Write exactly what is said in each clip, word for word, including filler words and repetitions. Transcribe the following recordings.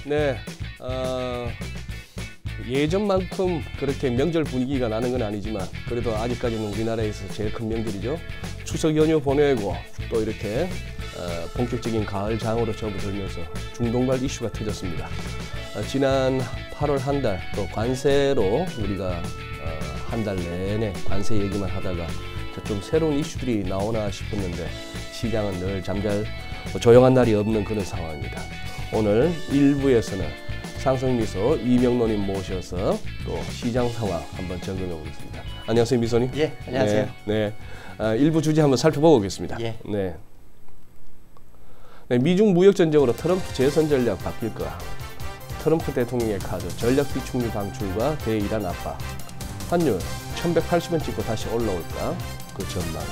네, 어, 예전만큼 그렇게 명절 분위기가 나는 건 아니지만 그래도 아직까지는 우리나라에서 제일 큰 명절이죠. 추석 연휴 보내고 또 이렇게 어, 본격적인 가을 장으로 접어들면서 중동발 이슈가 터졌습니다. 어, 지난 팔월 한 달 또 관세로 우리가 어, 한 달 내내 관세 얘기만 하다가 좀 새로운 이슈들이 나오나 싶었는데 시장은 늘 잠잘 조용한 날이 없는 그런 상황입니다. 오늘 일 부에서는 상승미소 이명로님 모셔서 또 시장 상황 한번 점검해 보겠습니다. 안녕하세요, 미소님. 예, 안녕하세요. 네, 네. 아, 일부 주제 한번 살펴보고 오겠습니다. 예. 네. 네, 미중 무역 전쟁으로 트럼프 재선 전략 바뀔까? 트럼프 대통령의 카드 전략 비축미 방출과 대이란 압박. 환율 천백팔십 원 찍고 다시 올라올까? 그 전망.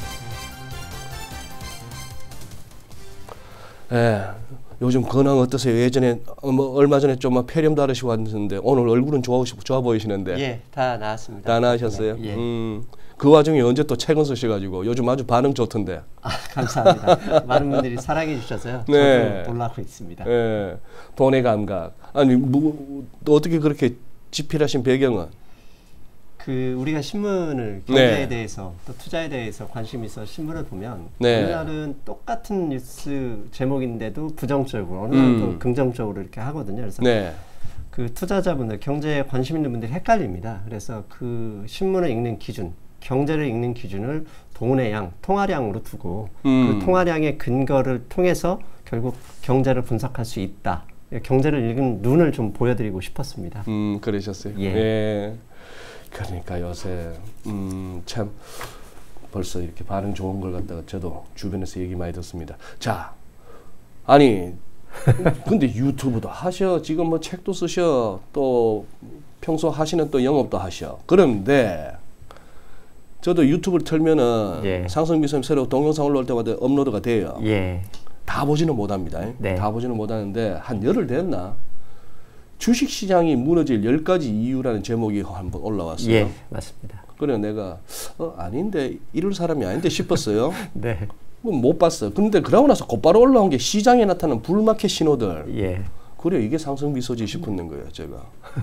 예. 요즘 근황 어떠세요? 예전에 뭐 얼마 전에 좀 폐렴 다르시고 왔는데 오늘 얼굴은 좋아, 좋아 보이시는데. 예, 다 나았습니다. 다 나으셨어요? 네, 예. 음, 그 와중에 언제 또 책은 쓰셔가지고 요즘 아주 반응 좋던데. 아, 감사합니다. 많은 분들이 사랑해 주셔서요. 네. 저도 놀라고 있습니다. 예. 돈의 감각. 아니 뭐, 또 어떻게 그렇게 집필하신 배경은? 그 우리가 신문을 경제에 네. 대해서 또 투자에 대해서 관심 있어 신문을 보면 네. 어느 날은 똑같은 뉴스 제목인데도 부정적으로 어느 날은 또 음. 긍정적으로 이렇게 하거든요. 그래서 네. 그 투자자분들 경제에 관심 있는 분들이 헷갈립니다. 그래서 그 신문을 읽는 기준, 경제를 읽는 기준을 돈의 양, 통화량으로 두고 음. 그 통화량의 근거를 통해서 결국 경제를 분석할 수 있다. 경제를 읽은 눈을 좀 보여드리고 싶었습니다. 음, 그러셨어요. 예. 예. 그러니까 요새 음, 참 벌써 이렇게 반응 좋은 걸 갖다가 저도 주변에서 얘기 많이 듣습니다. 자, 아니 근데 유튜브도 하셔, 지금 뭐 책도 쓰셔, 또 평소 하시는 또 영업도 하셔. 그런데 저도 유튜브를 틀면은 예. 상승미소님 새로 동영상 올라올 때마다 업로드가 돼요. 예. 다 보지는 못합니다. 네. 다 보지는 못하는데 한 열흘 됐나? 주식시장이 무너질 열 가지 이유라는 제목이 한번 올라왔어요. 예, 맞습니다. 그래 내가 어, 아닌데 이럴 사람이 아닌데 싶었어요. 네. 못 봤어. 근데 그러고 나서 곧바로 올라온 게 시장에 나타난 불마켓 신호들. 예. 그래 이게 상승미소지 싶었는 거예요. 제가.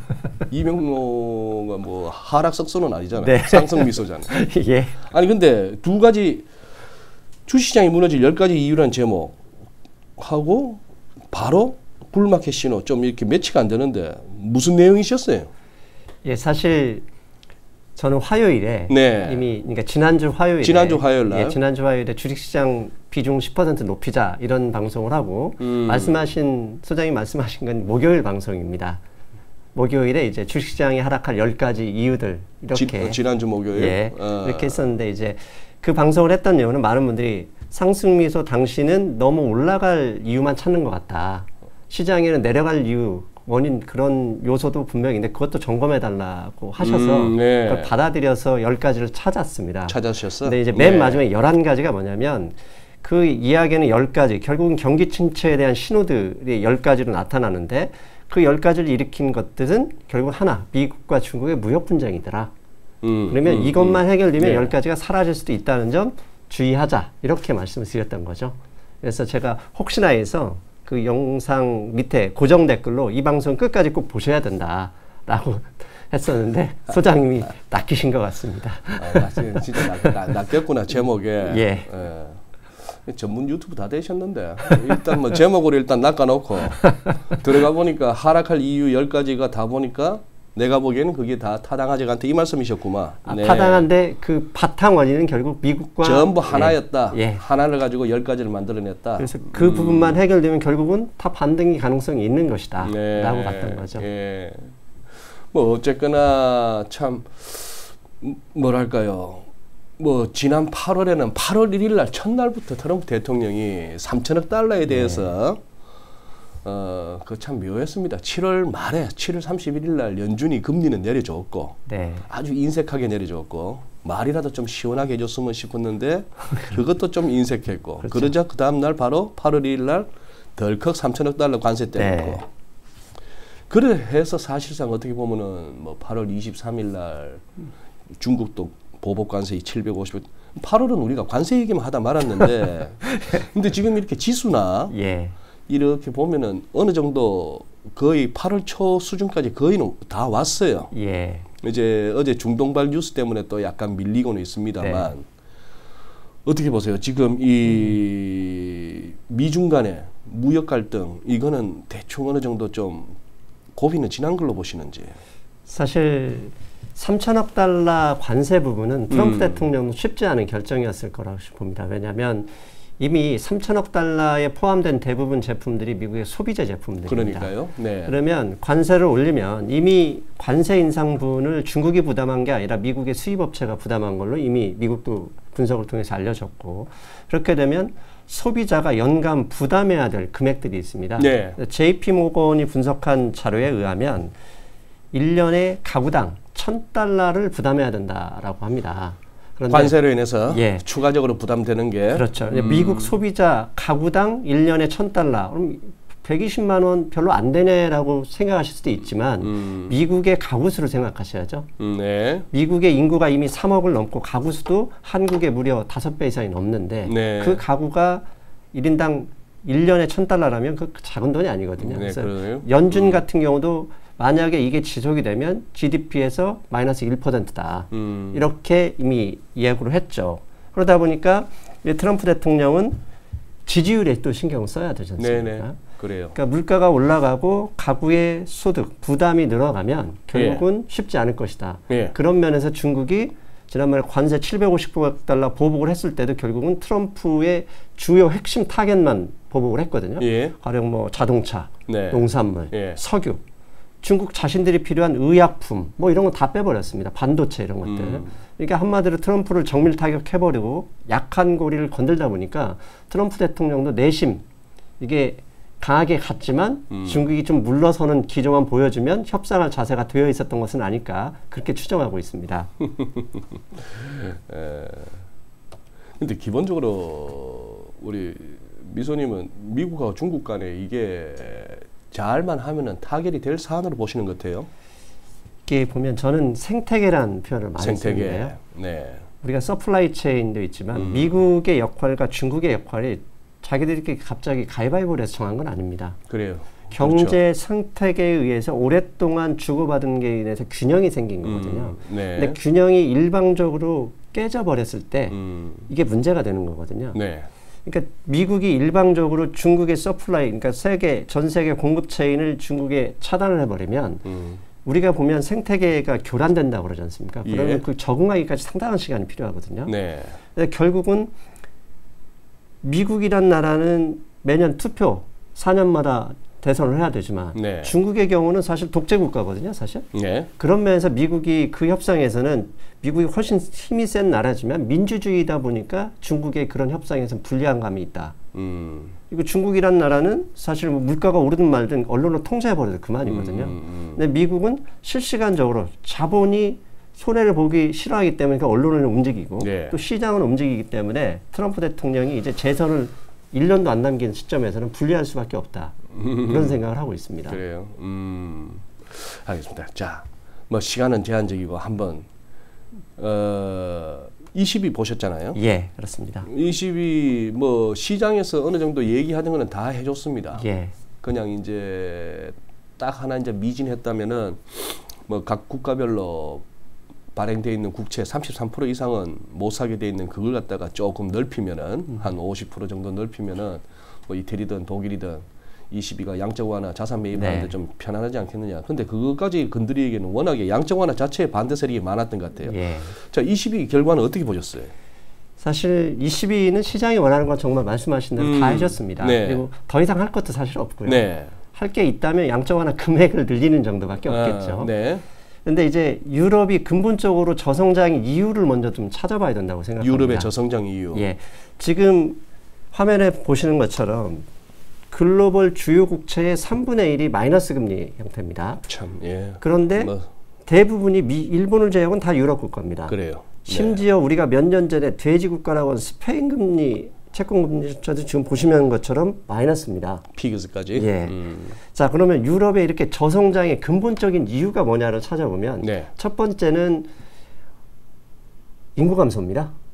이명로가 뭐 하락석선은 아니잖아요. 네. 상승미소잖아요. 예. 아니 근데 두 가지 주식시장이 무너질 열 가지 이유라는 제목하고 바로 불마켓 신호 좀 이렇게 매치가 안 되는데 무슨 내용이셨어요? 예, 사실 저는 화요일에 네. 이미 그러니까 지난주 화요일에 지난주 화요일 날 예, 지난주 화요일에 주식시장 비중 십 퍼센트 높이자 이런 방송을 하고 음. 말씀하신 소장님 말씀하신 건 목요일 방송입니다. 목요일에 이제 주식시장이 하락할 열 가지 이유들 이렇게 지, 지난주 목요일 예, 어. 이렇게 했었는데 이제 그 방송을 했던 내용은 많은 분들이 상승미소 당신은 너무 올라갈 이유만 찾는 것 같다. 시장에는 내려갈 이유, 원인 그런 요소도 분명히 있는데 그것도 점검해 달라고 하셔서 음, 네. 그걸 받아들여서 열 가지를 찾았습니다. 찾으셨어? 근데 이제 맨 네. 마지막에 열한 가지가 뭐냐면 그 이야기는 열 가지, 결국은 경기 침체에 대한 신호들이 열 가지로 나타나는데 그 열 가지를 일으킨 것들은 결국 하나, 미국과 중국의 무역 분쟁이더라. 음, 그러면 음, 이것만 음. 해결되면 네. 열 가지가 사라질 수도 있다는 점 주의하자. 이렇게 말씀을 드렸던 거죠. 그래서 제가 혹시나 해서 그 영상 밑에 고정 댓글로 이 방송 끝까지 꼭 보셔야 된다라고 했었는데 소장님이 낚이신 것 같습니다. 아, 진짜 낚, 낚, 낚였구나 제목에. 예. 예. 전문 유튜브 다 되셨는데 일단 뭐 제목으로 일단 낚아놓고 들어가 보니까 하락할 이유 열 가지가 다 보니까 내가 보기에는 그게 다 타당하지 않다 이 말씀이셨구만. 아, 네. 타당한데 그 바탕 원인은 결국 미국과 전부 하나였다. 예, 예. 하나를 가지고 열 가지를 만들어냈다. 그래서 그 음. 부분만 해결되면 결국은 다 반등이 가능성이 있는 것이다 네. 라고 봤던 거죠. 예. 뭐 어쨌거나 참 뭐랄까요. 뭐 지난 팔월에는 팔월 일일 날 첫날부터 트럼프 대통령이 삼천억 달러에 대해서 네. 어, 그 참 묘했습니다. 칠월 말에 칠월 삼십일일 날 연준이 금리는 내려줬고 네. 아주 인색하게 내려줬고 말이라도 좀 시원하게 해줬으면 싶었는데 그것도 좀 인색했고 그렇죠. 그러자 그 다음 날 바로 팔월 일일 날 덜컥 삼천억 달러 관세 때렸고 네. 그래 해서 사실상 어떻게 보면은 뭐 팔월 이십삼일 날 중국도 보복 관세 칠백오십 팔월은 우리가 관세 얘기만 하다 말았는데 근데 지금 이렇게 지수나 예. 이렇게 보면은 어느 정도 거의 팔월 초 수준까지 거의는 다 왔어요. 예. 이제 어제 중동발 뉴스 때문에 또 약간 밀리고는 있습니다만 네. 어떻게 보세요? 지금 이 미중 간의 무역 갈등 이거는 대충 어느 정도 좀 고비는 지난 걸로 보시는지. 사실 삼천억 달러 관세 부분은 트럼프 음. 대통령은 쉽지 않은 결정이었을 거라고 봅니다. 왜냐하면 이미 삼천억 달러에 포함된 대부분 제품들이 미국의 소비재 제품들입니다. 그러니까요. 네. 그러면 관세를 올리면 이미 관세 인상분을 중국이 부담한 게 아니라 미국의 수입업체가 부담한 걸로 이미 미국도 분석을 통해서 알려졌고, 그렇게 되면 소비자가 연간 부담해야 될 금액들이 있습니다. 네. 제이피모건이 분석한 자료에 의하면 일 년에 가구당 천 달러를 부담해야 된다라고 합니다. 관세로 인해서 예. 추가적으로 부담되는 게 그렇죠. 음. 미국 소비자 가구당 일 년에 천 달러 그럼 백이십만 원 별로 안 되네라고 생각하실 수도 있지만 음. 미국의 가구 수를 생각하셔야죠. 음, 네. 미국의 인구가 이미 삼억을 넘고 가구 수도 한국의 무려 다섯 배 이상이 넘는데 네. 그 가구가 일 인당 일 년에 천 달러라면 그 작은 돈이 아니거든요. 네, 그래서 그러네요. 연준 음. 같은 같은 경우도 만약에 이게 지속이 되면 지디피에서 마이너스 일 퍼센트다. 음. 이렇게 이미 예고를 했죠. 그러다 보니까 트럼프 대통령은 지지율에 또 신경을 써야 되지 않습니까? 네네. 그래요. 그러니까 물가가 올라가고 가구의 소득, 부담이 늘어가면 결국은 예. 쉽지 않을 것이다. 예. 그런 면에서 중국이 지난번에 관세 칠백오십 달러 보복을 했을 때도 결국은 트럼프의 주요 핵심 타겟만 보복을 했거든요. 예. 가령 뭐 자동차, 네. 농산물, 예. 석유. 중국 자신들이 필요한 의약품 뭐 이런 거 다 빼버렸습니다. 반도체 이런 것들. 음. 그러니까 한마디로 트럼프를 정밀 타격해버리고 약한 고리를 건들다 보니까 트럼프 대통령도 내심 이게 강하게 갔지만 음. 중국이 좀 물러서는 기조만 보여주면 협상할 자세가 되어 있었던 것은 아닐까 그렇게 추정하고 있습니다. 에, 근데 기본적으로 우리 미소님은 미국하고 중국 간에 이게 잘만 하면은 타결이 될 사안으로 보시는 것 같아요. 이게 보면 저는 생태계라는 표현을 많이 생태계. 쓰는데요. 네. 우리가 서플라이 체인도 있지만 음. 미국의 역할과 중국의 역할이 자기들끼리 갑자기 가위바위보를 해서 정한 건 아닙니다. 그래요. 경제 그렇죠. 생태계에 의해서 오랫동안 주고받은 게 인해서 균형이 생긴 거거든요. 음. 네. 근데 균형이 일방적으로 깨져버렸을 때 음. 이게 문제가 되는 거거든요. 네. 그러니까 미국이 일방적으로 중국의 서플라이, 그러니까 세계 전 세계 공급 체인을 중국에 차단을 해버리면 음. 우리가 보면 생태계가 교란된다고 그러지 않습니까? 예. 그러면 그 적응하기까지 상당한 시간이 필요하거든요. 네. 근데 결국은 미국이란 나라는 매년 투표 사 년마다 대선을 해야 되지만 네. 중국의 경우는 사실 독재 국가거든요, 사실. 네. 그런 면에서 미국이 그 협상에서는 미국이 훨씬 힘이 센 나라지만 민주주의다 보니까 중국의 그런 협상에서는 불리한 감이 있다. 음. 그리고 중국이란 나라는 사실 뭐 물가가 오르든 말든 언론을 통제해버려도 그만이거든요. 음, 음. 근데 미국은 실시간적으로 자본이 손해를 보기 싫어하기 때문에 그 언론을 움직이고 네. 또 시장을 움직이기 때문에 트럼프 대통령이 이제 재선을 일 년도 안 남긴 시점에서는 불리할 수밖에 없다. 이런 생각을 하고 있습니다. 그래요. 음, 알겠습니다. 자, 뭐 시간은 제한적이고 한번 어, 이십이 보셨잖아요. 예, 그렇습니다. 이십이 뭐 시장에서 어느 정도 얘기하는 거는 다 해줬습니다. 예. 그냥 이제 딱 하나 이제 미진했다면은 뭐 각 국가별로 발행돼 있는 국채 삼십삼 퍼센트 이상은 못 사게 돼 있는 그걸 갖다가 조금 넓히면은 음. 한 오십 퍼센트 정도 넓히면은 뭐 이태리든 독일이든 이십이가 양적 완화 자산 매입하는데 네. 좀 편안하지 않겠느냐. 근데 그것까지 건드리기에는 워낙에 양적 완화 자체에 반대 세력이 많았던 것 같아요. 예. 자, 이십이 결과는 어떻게 보셨어요? 사실 이십이는 시장이 원하는 건 정말 말씀하신 대로 음. 다 해줬습니다. 네. 그리고 더 이상 할 것도 사실 없고요. 네. 할 게 있다면 양적 완화 금액을 늘리는 정도밖에 없겠죠. 아, 네. 근데 이제 유럽이 근본적으로 저성장 이유를 먼저 좀 찾아봐야 된다고 생각합니다. 유럽의 저성장 이유. 예. 지금 화면에 보시는 것처럼 글로벌 주요 국채의 삼분의 일이 마이너스 금리 형태입니다. 참, 예. 그런데 뭐. 대부분이 미, 일본을 제외하고는 다 유럽 국가입니다. 그래요. 심지어 네. 우리가 몇 년 전에 돼지 국가라고 하는 스페인 금리, 채권 금리조차도 지금 보시는 것처럼 마이너스입니다. 피그스까지. 예. 음. 자, 그러면 유럽의 이렇게 저성장의 근본적인 이유가 뭐냐를 찾아보면 네. 첫 번째는 인구 감소입니다.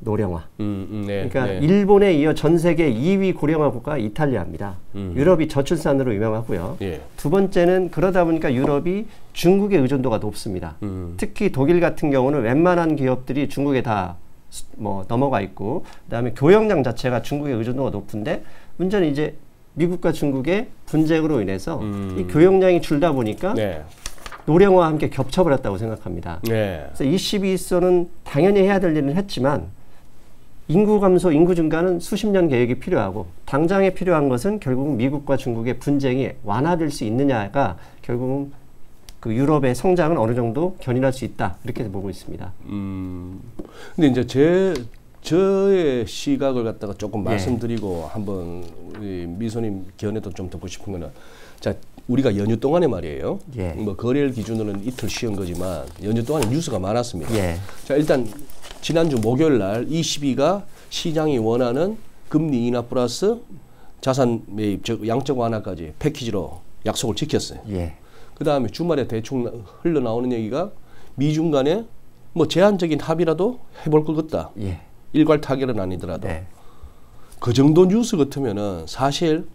노령화. 음, 음, 네, 그러니까 네. 일본에 이어 전 세계 이 위 고령화 국가가 이탈리아입니다. 음. 유럽이 저출산으로 유명하고요. 예. 두 번째는 그러다 보니까 유럽이 중국의 의존도가 높습니다. 음. 특히 독일 같은 경우는 웬만한 기업들이 중국에 다 뭐 넘어가 있고, 그다음에 교역량 자체가 중국의 의존도가 높은데 문제는 이제 미국과 중국의 분쟁으로 인해서 음. 이 교역량이 줄다 보니까 네. 노령화와 함께 겹쳐버렸다고 생각합니다. 네. 그래서 이십이 서는 당연히 해야 될 일은 했지만 인구 감소, 인구 증가는 수십 년 계획이 필요하고 당장에 필요한 것은 결국은 미국과 중국의 분쟁이 완화될 수 있느냐가 결국은 그 유럽의 성장은 어느 정도 견인할 수 있다 이렇게 보고 있습니다. 음. 근데 이제 제 저의 시각을 갖다가 조금 예. 말씀드리고 한번 우리 미소님 견해도 좀 듣고 싶은 거는, 자 우리가 연휴 동안에 말이에요. 예. 뭐 거래일 기준으로는 이틀 쉬운 거지만 연휴 동안에 뉴스가 많았습니다. 예. 자 일단 지난주 목요일 날 이십이가 시장이 원하는 금리 인하 플러스 자산 매입 즉 양적 완화까지 패키지로 약속을 지켰어요. 예. 그 다음에 주말에 대충 흘러나오는 얘기가 미중 간에 뭐 제한적인 합의라도 해볼 것 같다. 예. 일괄 타결은 아니더라도. 네. 그 정도 뉴스 같으면은 사실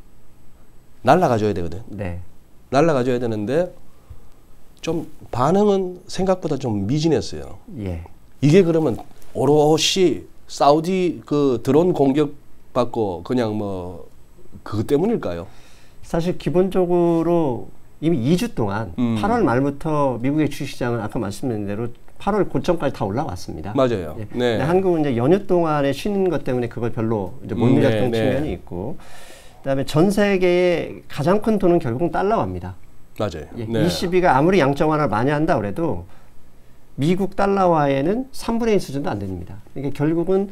날라가줘야 되거든. 네. 날라가줘야 되는데 좀 반응은 생각보다 좀 미진했어요. 예. 이게 그러면 오롯이 사우디 그 드론 공격 받고 그냥 뭐 그것 때문일까요? 사실 기본적으로 이미 이 주 동안 음. 팔월 말부터 미국의 주식시장은 아까 말씀드린 대로 팔월 고점까지 다 올라왔습니다. 맞아요. 예. 네. 근데 한국은 이제 연휴 동안에 쉬는 것 때문에 그걸 별로 이제 못 음, 누렸던 네, 측면이 네. 있고, 그다음에 전 세계의 가장 큰 돈은 결국은 달러화입니다. 맞아요. 예. 네. 이십이가 아무리 양적 완화를 많이 한다 그래도 미국 달러화에는 삼분의 일 수준도 안 됩니다. 이게 결국은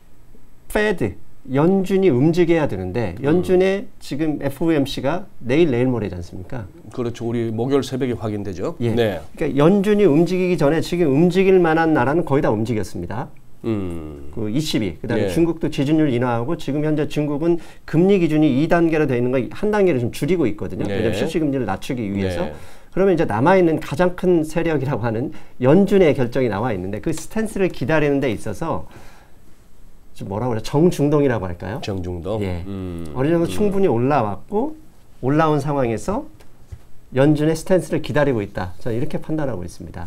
페드 연준이 움직여야 되는데 연준의 지금 에프오엠씨가 내일 내일 모레지 않습니까? 그렇죠. 우리 목요일 새벽에 확인되죠. 예. 네. 그러니까 연준이 움직이기 전에 지금 움직일 만한 나라는 거의 다 움직였습니다. 음. 그 이십이. 그다음에 예. 중국도 지준율 인하하고 지금 현재 중국은 금리 기준이 이 단계로 되어 있는 거 한 단계를 좀 줄이고 있거든요. 네. 왜냐하면 실질 금리를 낮추기 위해서. 네. 그러면 이제 남아 있는 가장 큰 세력이라고 하는 연준의 결정이 나와 있는데 그 스탠스를 기다리는 데 있어서 좀 뭐라고 그래 정중동이라고 할까요? 정중동. 예. 음. 어느 정도 충분히 올라왔고 올라온 상황에서 연준의 스탠스를 기다리고 있다. 저는 이렇게 판단하고 있습니다.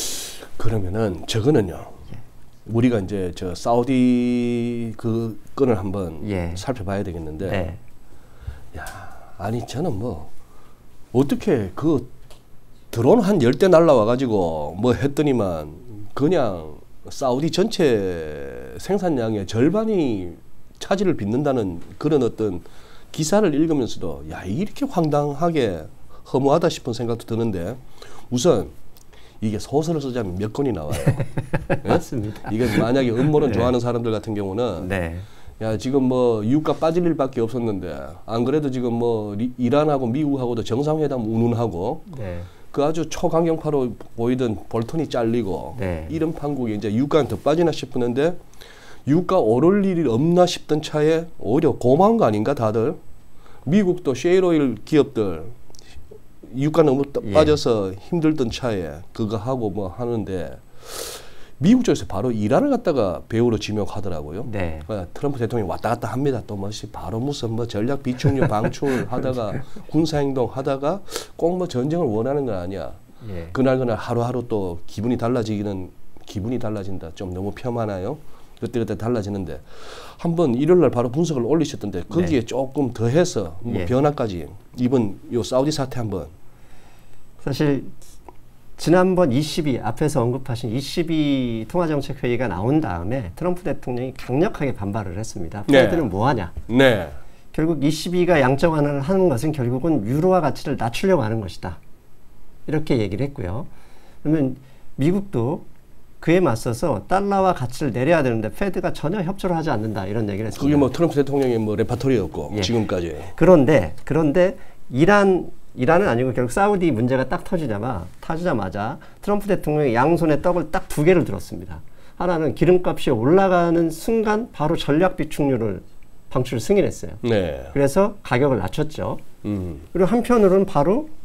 그러면은 저거는요. 우리가 이제 저 사우디 그 건을 한번 예. 살펴봐야 되겠는데, 네. 야 아니 저는 뭐 어떻게 그 드론 한 열 대 날라와 가지고 뭐 했더니만 그냥 사우디 전체 생산량의 절반이 차질을 빚는다는 그런 어떤 기사를 읽으면서도 야 이렇게 황당하게 허무하다 싶은 생각도 드는데, 우선 이게 소설을 쓰자면 몇 권이 나와요. 네? 맞습니다. 이게 만약에 음모론 네. 좋아하는 사람들 같은 경우는 네. 야 지금 뭐 유가 빠질 일밖에 없었는데 안 그래도 지금 뭐 리, 이란하고 미국하고도 정상회담 운운하고 네. 그 아주 초강경파로 보이던 볼턴이 잘리고 네. 이런 판국에 이제 유가는 더 빠지나 싶었는데 유가 오를 일이 없나 싶던 차에 오히려 고마운 거 아닌가 다들. 미국도 셰일오일 기업들 유가 너무 예. 빠져서 힘들던 차에 그거 하고 뭐 하는데 미국 쪽에서 바로 이란을 갖다가 배우로 지명하더라고요. 네. 어, 트럼프 대통령이 왔다 갔다 합니다. 또 뭐시 바로 무슨 뭐 전략 비축류 방출 하다가 군사행동 하다가 꼭 뭐 전쟁을 원하는 건 아니야. 예. 그날 그날 하루하루 또 기분이 달라지기는 기분이 달라진다. 좀 너무 폄하나요? 그때그때 달라지는데 한번 일요일 날 바로 분석을 올리셨던데 거기에 네. 조금 더해서 뭐 예. 변화까지 이번 요 사우디 사태 한번. 사실 지난번 이십이 앞에서 언급하신 이십이 통화정책회의가 나온 다음에 트럼프 대통령이 강력하게 반발을 했습니다. 네. 페드는 뭐 하냐? 네. 결국 이십이가 양적 완화를 하는 것은 결국은 유로화 가치를 낮추려고 하는 것이다. 이렇게 얘기를 했고요. 그러면 미국도 그에 맞서서 달러화 가치를 내려야 되는데 페드가 전혀 협조를 하지 않는다. 이런 얘기를 했습니다. 그게 뭐 트럼프 대통령의 뭐 레파토리였고 예. 지금까지. 그런데 그런데 이란 이란은 아니고 결국 사우디 문제가 딱 터지자마 터지자마자 트럼프 대통령이 양손에 떡을 딱 두 개를 들었습니다. 하나는 기름값이 올라가는 순간 바로 전략 비축률을 방출을 승인했어요. 네. 그래서 가격을 낮췄죠. 음. 그리고 한편으로는 바로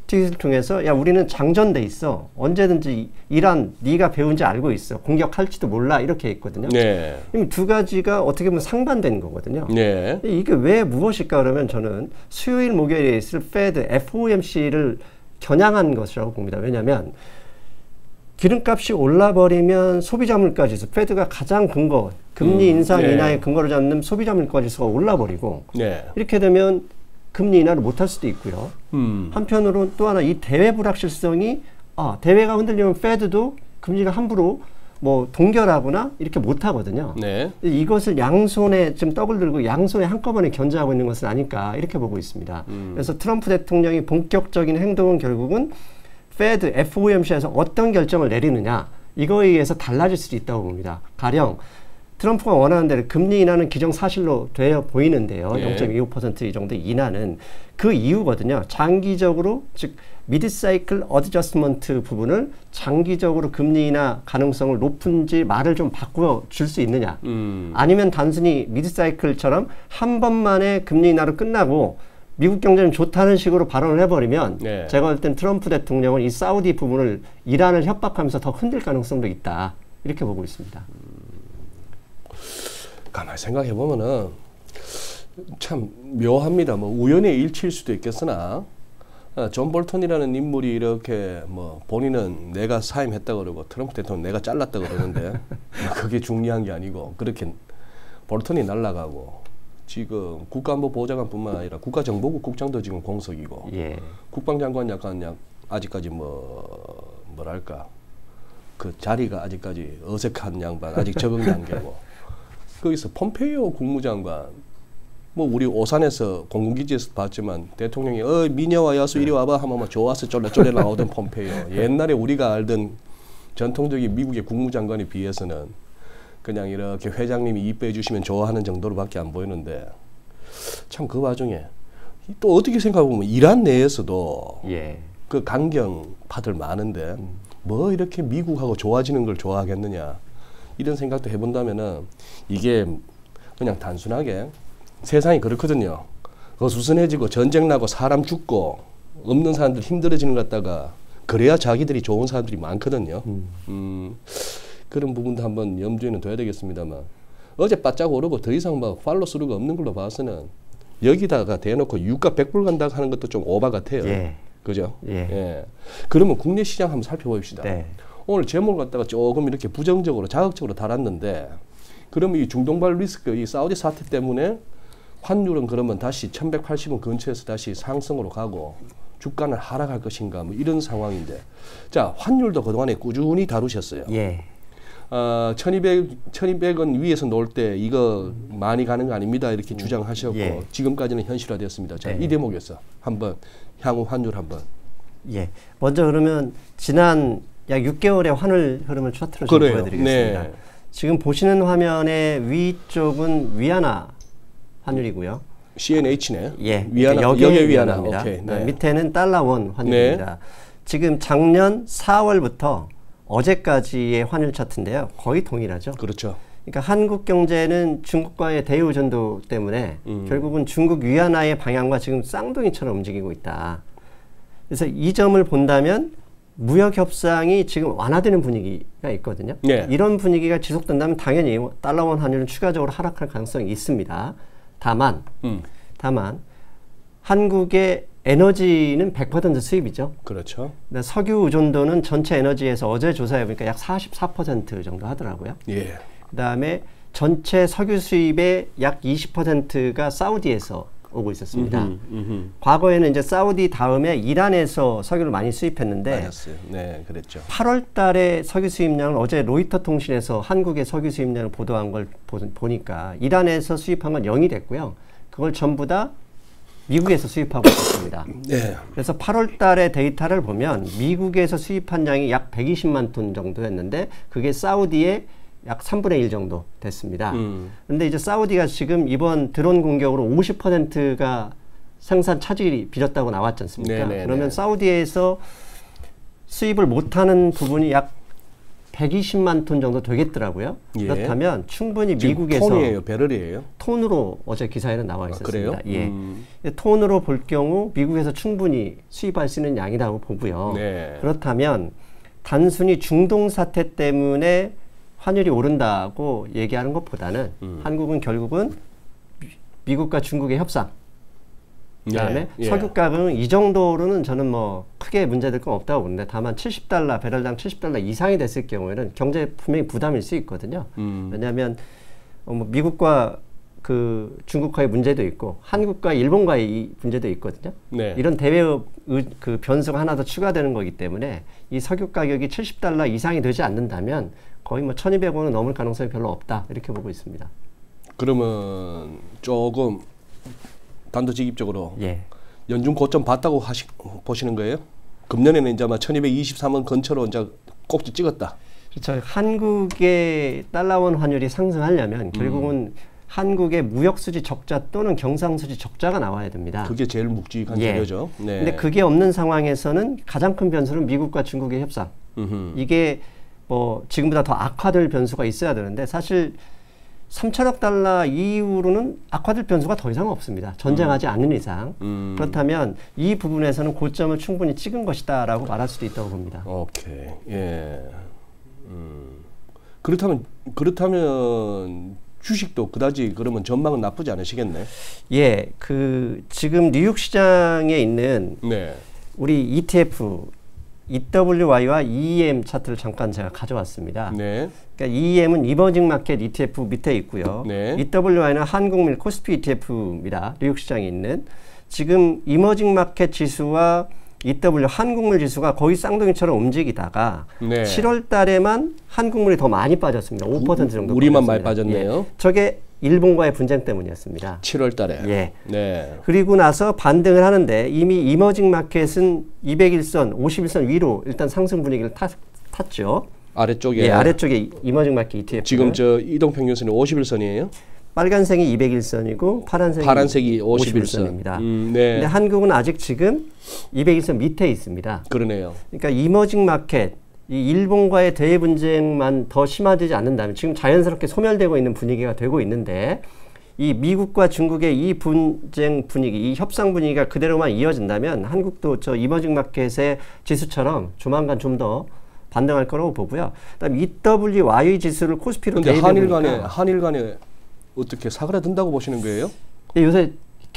트윗을 통해서 야 우리는 장전돼 있어. 언제든지 이란 네가 배운지 알고 있어. 공격할지도 몰라. 이렇게 했거든요. 네. 두 가지가 어떻게 보면 상반된 거거든요. 네. 이게 왜 무엇일까 그러면 저는 수요일 목요일에 있을 페드 에프오엠씨를 겨냥한 것이라고 봅니다. 왜냐하면 기름값이 올라버리면 소비자 물가지수, 페드가 가장 근거, 금리 음, 인상 네. 인하의 근거를 잡는 소비자 물가지수가 올라버리고 네. 이렇게 되면 금리 인하를 못할 수도 있고요. 음. 한편으로 또 하나 이 대외 불확실성이 아 대외가 흔들리면 페드도 금리가 함부로 뭐 동결하거나 이렇게 못하거든요. 네. 이것을 양손에 지금 떡을 들고 양손에 한꺼번에 견제하고 있는 것은 아닐까 이렇게 보고 있습니다. 음. 그래서 트럼프 대통령이 본격적인 행동은 결국은 페드 에프오엠씨에서 어떤 결정을 내리느냐 이거에 의해서 달라질 수도 있다고 봅니다. 가령 트럼프가 원하는 대로 금리 인하는 기정사실로 되어 보이는데요. 네. 영 점 이오 퍼센트 이 정도 인하는 그 이유거든요. 장기적으로 즉 미드 사이클 어드저스먼트 부분을 장기적으로 금리 인하 가능성을 높은지 말을 좀 바꾸어 줄 수 있느냐. 음. 아니면 단순히 미드 사이클처럼 한 번만에 금리 인하로 끝나고 미국 경제는 좋다는 식으로 발언을 해버리면 네. 제가 볼 땐 트럼프 대통령은 이 사우디 부분을 이란을 협박하면서 더 흔들 가능성도 있다. 이렇게 보고 있습니다. 가만히 생각해 보면은 참 묘합니다. 뭐 우연의 일치일 수도 있겠으나 어, 존 볼턴이라는 인물이 이렇게 뭐 본인은 내가 사임했다 그러고 트럼프 대통령 내가 잘랐다 그러는데 뭐 그게 중요한 게 아니고 그렇게 볼턴이 날아가고 지금 국가안보보좌관뿐만 아니라 국가정보국 국장도 지금 공석이고 예. 국방장관 약간 약 아직까지 뭐 뭐랄까 그 자리가 아직까지 어색한 양반 아직 적응 단계고 거기서 폼페이오 국무장관 뭐 우리 오산에서 공군기지에서 봤지만 대통령이 어 미녀와 야수 이리 와봐 하면 막 좋아서 쫄래쫄래 나오던 폼페이오 옛날에 우리가 알던 전통적인 미국의 국무장관에 비해서는 그냥 이렇게 회장님이 이뻐해 주시면 좋아하는 정도로밖에 안 보이는데 참 그 와중에 또 어떻게 생각해보면 이란 내에서도 예. 그 강경파들 많은데 뭐 이렇게 미국하고 좋아지는 걸 좋아하겠느냐 이런 생각도 해본다면은 이게 그냥 단순하게 세상이 그렇거든요. 어수선해지고 전쟁 나고 사람 죽고 없는 사람들 힘들어지는 것 같다가 그래야 자기들이 좋은 사람들이 많거든요. 음. 음, 그런 부분도 한번 염두에는 둬야 되겠습니다만 어제 바짝 오르고 더 이상 뭐 팔로 스루가 없는 걸로 봐서는 여기다가 대놓고 유가 백 불 간다고 하는 것도 좀 오바 같아요. 예. 그죠? 예. 예. 그러면 국내 시장 한번 살펴봅시다. 네. 오늘 제목을 갖다가 조금 이렇게 부정적으로 자극적으로 달았는데 그러면 이 중동발 리스크, 이 사우디 사태 때문에 환율은 그러면 다시 천백팔십 원 근처에서 다시 상승으로 가고 주가는 하락할 것인가 뭐 이런 상황인데 자 환율도 그동안에 꾸준히 다루셨어요. 예. 어, 천이백, 천이백 원 위에서 놓을 때 이거 많이 가는 거 아닙니다 이렇게 주장하셨고 예. 지금까지는 현실화되었습니다. 자, 네. 이 대목에서 한번 향후 환율 한번. 예. 먼저 그러면 지난 약 육 개월의 환율 흐름을 차트로 좀 그래요. 보여드리겠습니다. 네. 지금 보시는 화면의 위쪽은 위안화 환율이고요. 씨엔에이치네. 예. 위안화, 역외 역외 위안화. 위안화입니다. 오케이. 네. 밑에는 달러원 환율입니다. 네. 지금 작년 사월부터 어제까지의 환율 차트인데요. 거의 동일하죠. 그렇죠. 그러니까 한국 경제는 중국과의 대우전도 때문에 음. 결국은 중국 위안화의 방향과 지금 쌍둥이처럼 움직이고 있다. 그래서 이 점을 본다면 무역 협상이 지금 완화되는 분위기가 있거든요. 네. 이런 분위기가 지속된다면 당연히 달러원 환율은 추가적으로 하락할 가능성이 있습니다. 다만, 음. 다만 한국의 에너지는 백 퍼센트 수입이죠. 그렇죠. 근데 석유 의존도는 전체 에너지에서 어제 조사해 보니까 약 사십사 퍼센트 정도 하더라고요. 예. 그다음에 전체 석유 수입의 약 이십 퍼센트가 사우디에서 오고 있었습니다. 음흠, 음흠. 과거에는 이제 사우디 다음에 이란에서 석유를 많이 수입했는데 맞았어요. 네, 그랬죠. 팔월 달에 석유 수입량을 어제 로이터 통신에서 한국의 석유 수입량을 보도한 걸 보, 보니까 이란에서 수입한 건 영이 됐고요. 그걸 전부 다 미국에서 수입하고 있습니다. 네. 그래서 팔월 달의 데이터를 보면 미국에서 수입한 양이 약 백이십만 톤 정도였는데 그게 사우디의 약 삼분의 일 정도 됐습니다. 음. 그런데 이제 사우디가 지금 이번 드론 공격으로 오십 퍼센트가 생산 차질이 빚었다고 나왔지 않습니까? 네네네. 그러면 사우디에서 수입을 못하는 부분이 약 백이십만 톤 정도 되겠더라고요. 예. 그렇다면 충분히 미국에서 톤이에요, 배럴이에요? 톤으로 어제 기사에는 나와 있었습니다. 아, 그래요? 예. 음. 톤으로 볼 경우 미국에서 충분히 수입할 수 있는 양이라고 보고요. 네. 그렇다면 단순히 중동 사태 때문에 환율이 오른다고 얘기하는 것보다는 음. 한국은 결국은 미, 미국과 중국의 협상, 그다음에 예, 예. 석유 가격은 이 정도로는 저는 뭐 크게 문제될 건 없다고 보는데, 다만 칠십 달러 배럴당 칠십 달러 이상이 됐을 경우에는 경제에 분명히 부담일 수 있거든요. 음. 왜냐하면 어 뭐 미국과 그 중국과의 문제도 있고 한국과 일본과의 이 문제도 있거든요. 네. 이런 대외 그 변수가 하나 더 추가되는 거기 때문에 이 석유 가격이 칠십 달러 이상이 되지 않는다면 거의 뭐 천이백 원은 넘을 가능성이 별로 없다, 이렇게 보고 있습니다. 그러면 조금 단도직입적으로 예. 연중 고점 봤다고 하시, 보시는 거예요? 금년에는 이제 아마 천이백이십삼 원 근처로 이제 꼭지 찍었다. 그렇죠. 한국의 달러원 환율이 상승하려면 결국은 음. 한국의 무역수지 적자 또는 경상수지 적자가 나와야 됩니다. 그게 제일 묵직한 예. 재료죠. 네. 근데 그게 없는 상황에서는 가장 큰 변수는 미국과 중국의 협상. 음흠. 이게 뭐 지금보다 더 악화될 변수가 있어야 되는데 사실 삼천억 달러 이후로는 악화될 변수가 더 이상 없습니다. 전쟁하지 음. 않는 이상. 음. 그렇다면 이 부분에서는 고점을 충분히 찍은 것이다라고 말할 수도 있다고 봅니다. 오케이. 예. 음. 그렇다면 그렇다면 주식도 그다지 그러면 전망은 나쁘지 않으시겠네. 예, 그 지금 뉴욕 시장에 있는 네. 우리 이티에프 이더블유와이와 이이엠 차트를 잠깐 제가 가져왔습니다. 네. 그러니까 이이엠은 이머징 마켓 이티에프 밑에 있고요. 네. 이더블유와이는 한국밀 코스피 이티에프입니다. 뉴욕 시장에 있는. 지금 이머징 마켓 지수와 이더블유 한국밀 지수가 거의 쌍둥이처럼 움직이다가 네. 칠월 달에만 한국밀이 더 많이 빠졌습니다. 오 퍼센트 정도. 우리만 빠졌습니다. 많이 빠졌네요. 예. 저게 일본과의 분쟁 때문이었습니다. 칠월 달에. 예. 네. 그리고 나서 반등을 하는데 이미 이머징 마켓은 이백일선, 오십일선 위로 일단 상승 분위기를 탔, 탔죠. 아래쪽에. 예, 아래쪽에 이머징 마켓 이티에프. 지금 저 이동평균선이 오십일선이에요? 빨간색이 이백일선이고 파란색이, 파란색이 오십일선. 오십일선입니다. 음, 네. 근데 한국은 아직 지금 이백일선 밑에 있습니다. 그러네요. 그러니까 이머징 마켓, 이 일본과의 대외 분쟁만 더 심화되지 않는다면 지금 자연스럽게 소멸되고 있는 분위기가 되고 있는데 이 미국과 중국의 이 분쟁 분위기, 이 협상 분위기가 그대로만 이어진다면 한국도 저 이머징 마켓의 지수처럼 조만간 좀 더 반등할 거라고 보고요. 그다음 이더블유와이 지수를 코스피로 대입해 보니까 한일 간에 한일 간에 어떻게 사그라든다고 보시는 거예요? 요새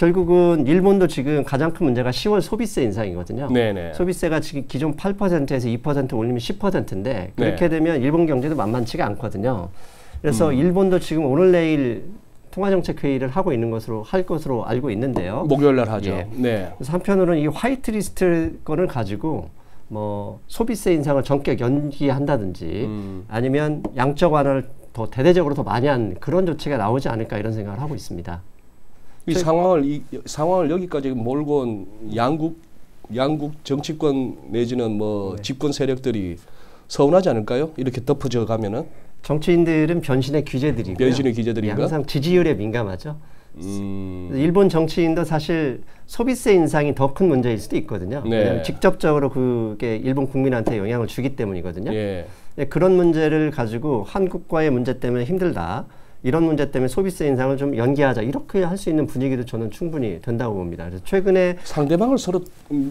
결국은 일본도 지금 가장 큰 문제가 시월 소비세 인상이거든요. 네네. 소비세가 지금 기존 팔 퍼센트에서 이 퍼센트 올리면 십 퍼센트인데 그렇게 네. 되면 일본 경제도 만만치가 않거든요. 그래서 음. 일본도 지금 오늘 내일 통화정책 회의를 하고 있는 것으로 할 것으로 알고 있는데요. 목요일 날 하죠. 예. 네. 그래서 한편으로는 이 화이트리스트 건을 가지고 뭐 소비세 인상을 전격 연기한다든지 음. 아니면 양적 완화를 더 대대적으로 더 많이 한 그런 조치가 나오지 않을까 이런 생각을 하고 있습니다. 이 상황을 이 상황을 여기까지 몰고 온 양국 양국 정치권 내지는 뭐 네. 집권 세력들이 서운하지 않을까요? 이렇게 덮어져 가면은 정치인들은 변신의 귀재들이고요. 변신의 귀재들인가? 항상 지지율에 민감하죠. 음. 일본 정치인도 사실 소비세 인상이 더 큰 문제일 수도 있거든요. 네. 왜냐하면 직접적으로 그게 일본 국민한테 영향을 주기 때문이거든요. 예. 그런 문제를 가지고 한국과의 문제 때문에 힘들다. 이런 문제 때문에 소비세 인상을 좀 연기하자. 이렇게 할 수 있는 분위기도 저는 충분히 된다고 봅니다. 그래서 최근에 상대방을 서로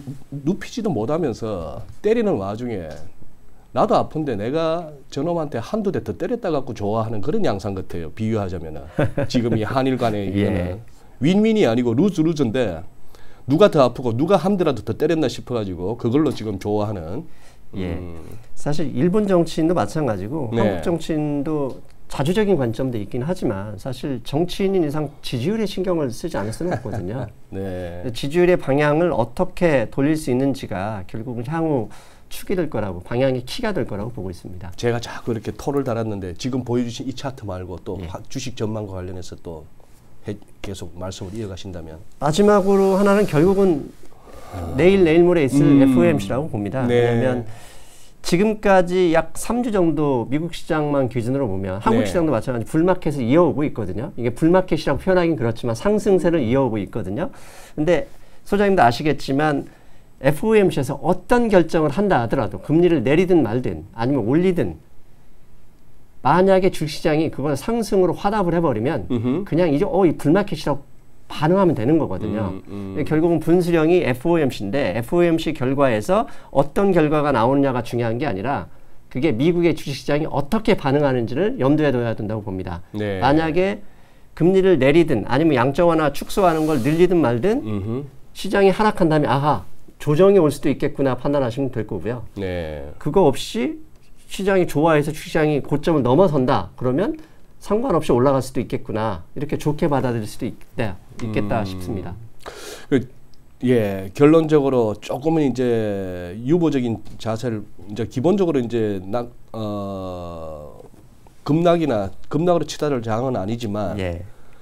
눕히지도 못하면서 때리는 와중에 나도 아픈데 내가 저놈한테 한두 대 더 때렸다 갖고 좋아하는 그런 양상 같아요. 비유하자면은 지금 이 한일 간의 예. 이거는 윈윈이 아니고 루즈 루즈인데 누가 더 아프고 누가 한 대라도 더 때렸나 싶어가지고 그걸로 지금 좋아하는. 예. 음. 사실 일본 정치인도 마찬가지고 네. 한국 정치인도 자주적인 관점도 있긴 하지만 사실 정치인인 이상 지지율에 신경을 쓰지 않을 수는 없거든요. 네. 지지율의 방향을 어떻게 돌릴 수 있는지가 결국은 향후 축이 될 거라고, 방향의 키가 될 거라고 보고 있습니다. 제가 자꾸 이렇게 토를 달았는데 지금 보여주신 이 차트 말고 또 예. 주식 전망과 관련해서 또 해, 계속 말씀을 이어가신다면 마지막으로 하나는 결국은 아. 내일 내일 모레 있을 음. 에프오엠씨라고 봅니다. 네. 왜냐하면 지금까지 약 삼 주 정도 미국 시장만 기준으로 보면 한국 네. 시장도 마찬가지 불마켓을 이어오고 있거든요. 이게 불마켓이라고 표현하긴 그렇지만 상승세를 이어오고 있거든요. 근데 소장님도 아시겠지만 에프오엠씨에서 어떤 결정을 한다 하더라도 금리를 내리든 말든 아니면 올리든 만약에 주식시장이 그걸 상승으로 화답을 해버리면 음흠. 그냥 이제 어, 이 불마켓이라고 반응하면 되는 거거든요. 음, 음. 결국은 분수령이 에프오엠씨인데 에프오엠씨 결과에서 어떤 결과가 나오느냐가 중요한 게 아니라 그게 미국의 주식시장이 어떻게 반응하는지를 염두에 둬야 된다고 봅니다. 네. 만약에 금리를 내리든 아니면 양적 완화 축소하는 걸 늘리든 말든 음흠. 시장이 하락한 다음에 아하 조정이 올 수도 있겠구나 판단하시면 될 거고요. 네. 그거 없이 시장이 좋아해서 주식시장이 고점을 넘어선다 그러면 상관없이 올라갈 수도 있겠구나 이렇게 좋게 받아들일 수도 있다, 있겠다 음. 싶습니다. 그, 예, 결론적으로 조금은 이제 유보적인 자세를 이제 기본적으로 이제 낙, 어, 급락이나 급락으로 치달을 장은 아니지만 예.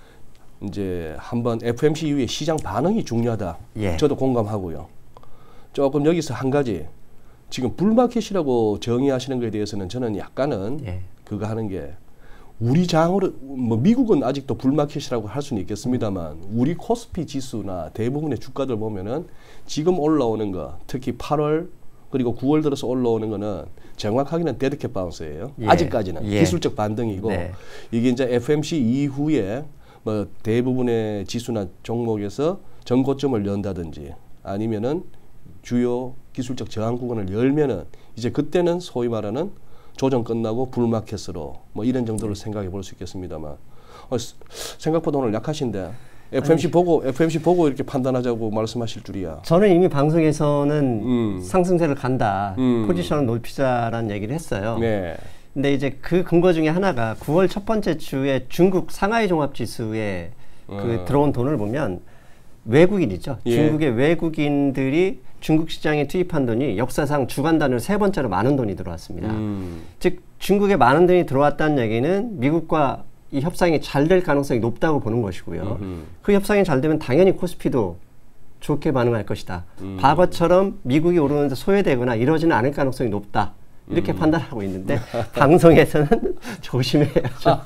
이제 한번 에프오엠씨 이후에 시장 반응이 중요하다. 예. 저도 공감하고요. 조금 여기서 한 가지 지금 불마켓이라고 정의하시는 것에 대해서는 저는 약간은 예. 그거 하는 게 우리 장으로 뭐 미국은 아직도 불마켓이라고 할 수는 있겠습니다만 우리 코스피 지수나 대부분의 주가들 보면은 지금 올라오는 거 특히 팔월 그리고 구월 들어서 올라오는 거는 정확하게는 데드캣 바운스예요. 예. 아직까지는 예. 기술적 반등이고 네. 이게 이제 에프오엠씨 이후에 뭐 대부분의 지수나 종목에서 전고점을 연다든지 아니면은 주요 기술적 저항 구간을 열면은 이제 그때는 소위 말하는 조정 끝나고 불마켓으로 뭐 이런 정도로 생각해 볼 수 있겠습니다만 어, 생각보다 오늘 약하신데 에프오엠씨 아니, 보고 에프오엠씨 보고 이렇게 판단하자고 말씀하실 줄이야. 저는 이미 방송에서는 음. 상승세를 간다, 음. 포지션을 높이자라는 얘기를 했어요. 네. 근데 이제 그 근거 중에 하나가 구월 첫 번째 주에 중국 상하이 종합지수에 그 어. 들어온 돈을 보면 외국인이죠. 예. 중국의 외국인들이 중국 시장에 투입한 돈이 역사상 주간 단위로 세 번째로 많은 돈이 들어왔습니다. 음. 즉 중국에 많은 돈이 들어왔다는 얘기는 미국과 이 협상이 잘 될 가능성이 높다고 보는 것이고요. 음흠. 그 협상이 잘 되면 당연히 코스피도 좋게 반응할 것이다. 음. 과거처럼 미국이 오르는데 소외되거나 이러지는 않을 가능성이 높다. 이렇게 음. 판단하고 있는데 방송에서는 조심해야죠.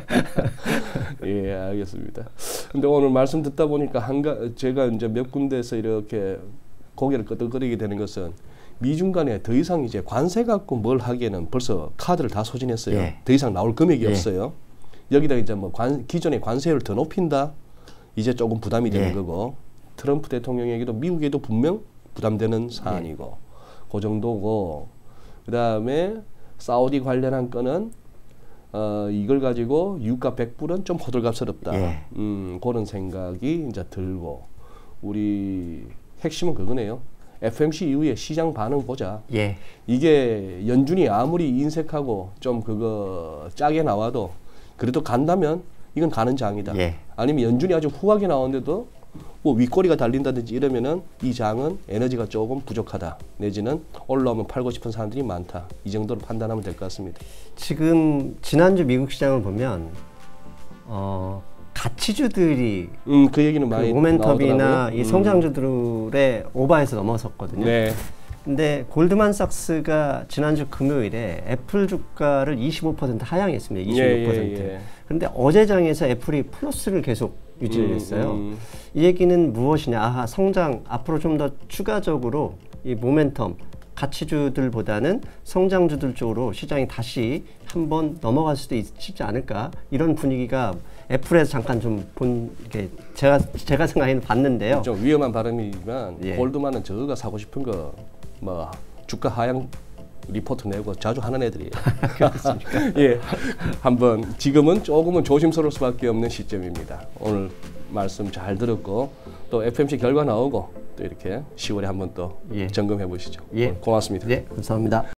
예, 알겠습니다. 근데 오늘 말씀 듣다 보니까 한가 제가 이제 몇 군데에서 이렇게 고개를 끄덕거리게 되는 것은 미중 간에 더 이상 이제 관세 갖고 뭘 하기에는 벌써 카드를 다 소진했어요. 예. 더 이상 나올 금액이 예. 없어요. 여기다 이제 뭐 관, 기존의 관세율을 더 높인다. 이제 조금 부담이 되는 예. 거고 트럼프 대통령에게도 미국에도 분명 부담되는 사안이고 예. 그 정도고 그 다음에 사우디 관련한 건은 어, 이걸 가지고 유가 백 불은 좀 호들갑스럽다. 예. 음, 그런 생각이 이제 들고 우리 핵심은 그거네요. 에프오엠씨 이후에 시장 반응 보자. 예. 이게 연준이 아무리 인색하고 좀 그거 짜게 나와도 그래도 간다면 이건 가는 장이다. 예. 아니면 연준이 아주 후하게 나오는데도 뭐 윗꼬리가 달린다든지 이러면은 이 장은 에너지가 조금 부족하다. 내지는 올라오면 팔고 싶은 사람들이 많다. 이 정도로 판단하면 될 것 같습니다. 지금 지난주 미국 시장을 보면 어, 가치주들이 음, 그 얘기는 그 많이 모멘텀이나 나오더라고요. 이 성장주들의 오버에서 넘어섰거든요. 네. 근데 골드만삭스가 지난주 금요일에 애플 주가를 이십오 퍼센트 하향했습니다. 이십육 퍼센트. 예, 예, 예. 그런데 어제 장에서 애플이 플러스를 계속 유지를 음, 했어요. 음. 이 얘기는 무엇이냐? 아하, 성장 앞으로 좀 더 추가적으로 이 모멘텀 가치주들보다는 성장주들 쪽으로 시장이 다시 한번 넘어갈 수도 있지 않을까 이런 분위기가 애플에서 잠깐 좀 본 게 제가 제가 생각에는 봤는데요. 좀 위험한 발언이지만 예. 골드만은 저가 사고 싶은 거 뭐 주가 하향 리포트 내고 자주 하는 애들이에요. 그렇습니까? 예, 한번 지금은 조금은 조심스러울 수밖에 없는 시점입니다. 오늘 말씀 잘 들었고 또 에프오엠씨 결과 나오고 또 이렇게 시월에 한번 또 예. 점검해 보시죠. 예. 고맙습니다. 네, 감사합니다.